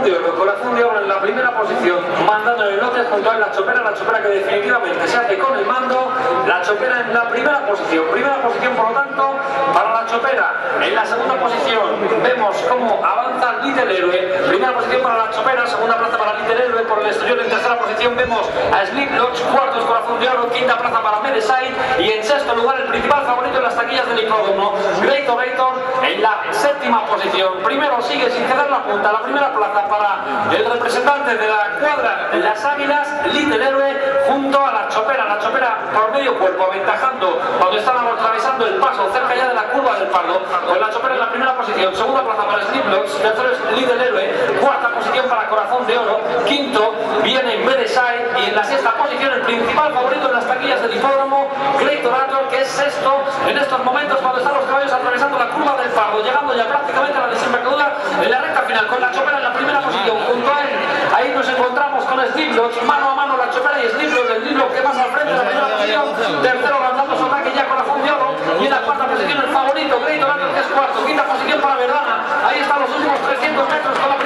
Corazón de Oro en la primera posición, mandando en el lote junto a la Chopera que definitivamente se hace con el mando, la Chopera en la primera posición por lo tanto para la Chopera. En la segunda posición vemos cómo avanza Little Héroe, primera posición para la Chopera, segunda plaza para Little Héroe, por el exterior en tercera posición vemos a Slipknot, cuartos Corazón de Oro, quinta plaza para Medeside y en sexto lugar el principal favorito en las taquillas del hipódromo, Gator en la séptima posición. Primero sigue sin quedar la punta, la primera plaza para el representante de la cuadra de las Águilas, Little Héroe, junto a la Chopera por medio cuerpo, aventajando cuando están atravesando el paso cerca ya de la curva del Pardo, con la Chopera en la primera posición, segunda plaza para Slipknot, tercero es Little Héroe, cuarta posición para Corazón de Oro, quinto viene Medeside y en la sexta posición el principal favorito en las taquillas del hipódromo, Gator, que es sexto en estos momentos cuando están los caballos atravesando la curva del Pardo, llegando ya prácticamente a la desembocadura en la recta final, con la Chopera en la primera posición, junto a él, ahí nos encontramos con Slipknot, mano a mano la Chopera y Slipknot, el libro que más al frente de la primera posición, tercero lanzando su ataque ya Corazón de Oro, y en la cuarta posición el favorito, Gator, que es cuarto, quinta posición para Verdana, ahí están los últimos 300 metros con la